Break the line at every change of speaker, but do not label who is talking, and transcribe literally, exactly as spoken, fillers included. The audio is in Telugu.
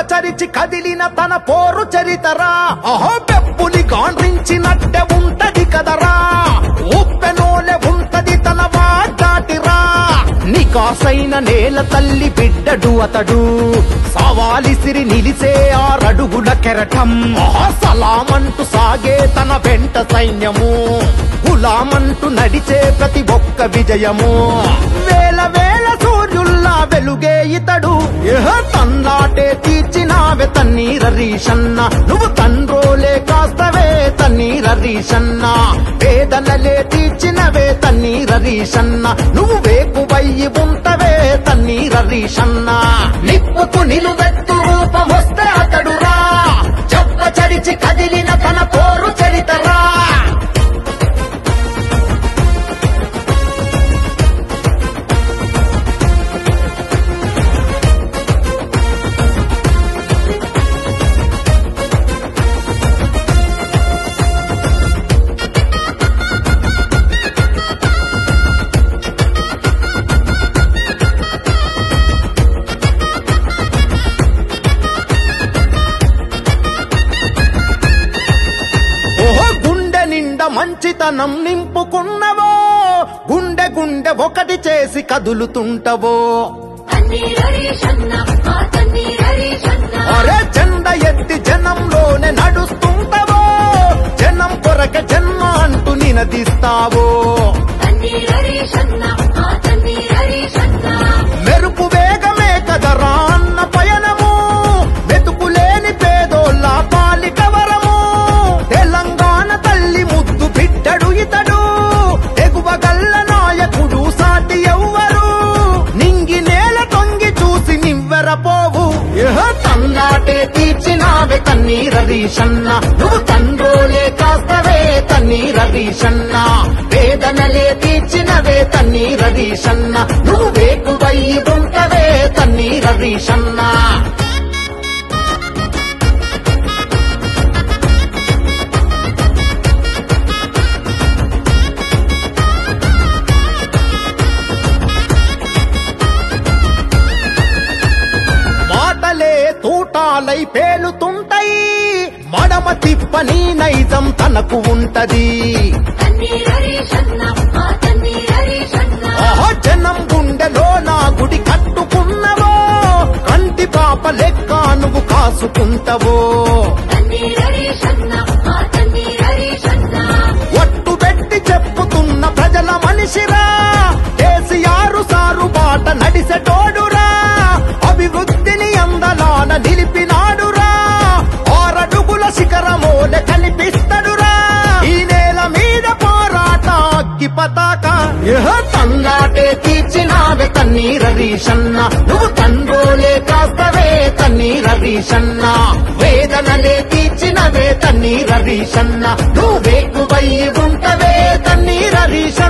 చరిచి కదిలిన తన పోరు చరితరా అహో పెప్పులి గాండ్రించినట్టే ఉంటది కదరా ఉప్పెనోలే ఉంటది తన వాడాటిరా నికాసైన నేల తల్లి బిడ్డడు అతడు సవాలిసిరి నిలిసే ఆరడుగుల కెరటం సలామంటూ సాగే తన వెంట సైన్యము గులామంటూ నడిచే ప్రతి ఒక్క విజయము వేల వేల సూర్యుల్లా వెలుగే ఇతడు తన్నాటే తీర్చినావే తన్నీర రీషన్న నువ్వు తండ్రోలే కాస్తవే తన్నీర రీషన్న వేదనలే తీర్చినవే తన్నీర రీషన్న నువ్వు వేకువయ్యి ఉంటవే తన్నీర రీషన్న నిప్పుకు నిలువెత్తు రూపమొస్తే అతడురా చెప్ప చరిచి కదిలిన తన పోరు చరితరా మంచితనం నింపుకున్నవో గుండె గుండె ఒకటి చేసి కదులుతుంటవో అరే జెండ ఎత్తి జనంలోనే నడుస్తుంటవో జనం కొరక జన్మ అంటూ నినదిస్తావో మెరుపు వేగమే కదరా అన్న పయనము వెతుకులేని పేదోళ్ళ పాలిక వరము తెలంగాణ తల్లి ముద్దు బిడ్డడు ఇతడు ఎగువ గల్ల నాయకుడు సాటి ఎవ్వరు నింగి నేల తొంగి చూసి నివ్వెరపోవు తన్నాటే తీర్చినావే తన్నీర రీషన్న నువ్వు తండ్రోలే కాస్తవే తన్నీర రీషన్న వేదనలే తీర్చినవే తన్నీర రీషన్న నువ్వు వేకువయ్యి ఉంటవే తన్నీర రీషన్న తూటాలై పేలుతుంటాయి మడమ తిప్పని నైజం తనకు ఉంటది జనం గుండెలో నా గుడి కట్టుకున్నవో కంటి పాప లెక్క నువ్వు కాసుకుంటవో ఒట్టు పెట్టి చెప్పుతున్న ప్రజల మనిషిరా కేసీఆర్ సారు బాట నడిసెటోడురా అభివృద్ధిని అందలాన నిలిపినాడురా ఆరడుగుల శిఖరమోలే కనిపిస్తడురా ఈ నేల మీద పోరాట అగ్గి పతాక తన్నాటే తీర్చినావే తన్నీర రీషన్న నువ్వు తండ్రోలే కాస్తవే తన్నీర రీషన్న వేదనలే తీర్చినవే తన్నీర రీషన్న నువ్వు వేకువయ్యి ఉంటవే తన్నీర రీషన్న